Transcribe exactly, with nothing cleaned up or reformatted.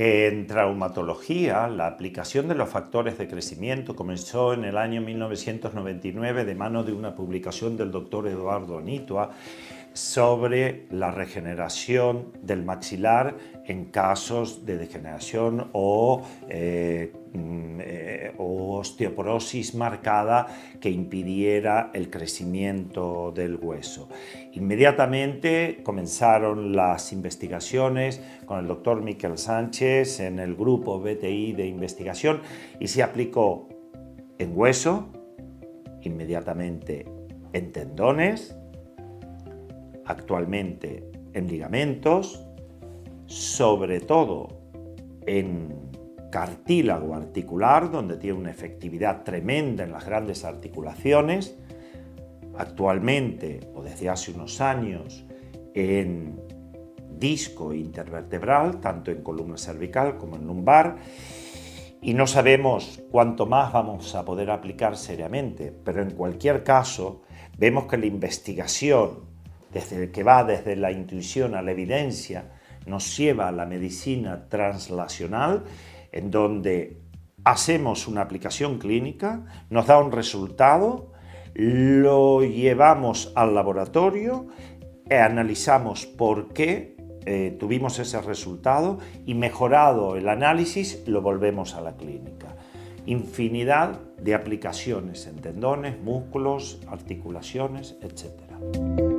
En traumatología, la aplicación de los factores de crecimiento comenzó en el año mil novecientos noventa y nueve de mano de una publicación del doctor Eduardo Nitua sobre la regeneración del maxilar en casos de degeneración o, eh, eh, o osteoporosis marcada que impidiera el crecimiento del hueso. Inmediatamente comenzaron las investigaciones con el doctor Miquel Sánchez en el grupo B T I de investigación y se aplicó en hueso, inmediatamente en tendones, actualmente en ligamentos, sobre todo en cartílago articular, donde tiene una efectividad tremenda en las grandes articulaciones, actualmente o desde hace unos años en disco intervertebral, tanto en columna cervical como en lumbar, y no sabemos cuánto más vamos a poder aplicar seriamente, pero en cualquier caso vemos que la investigación desde el que va desde la intuición a la evidencia, nos lleva a la medicina translacional, en donde hacemos una aplicación clínica, nos da un resultado, lo llevamos al laboratorio, e analizamos por qué eh, tuvimos ese resultado y mejorado el análisis lo volvemos a la clínica. Infinidad de aplicaciones en tendones, músculos, articulaciones, etcétera.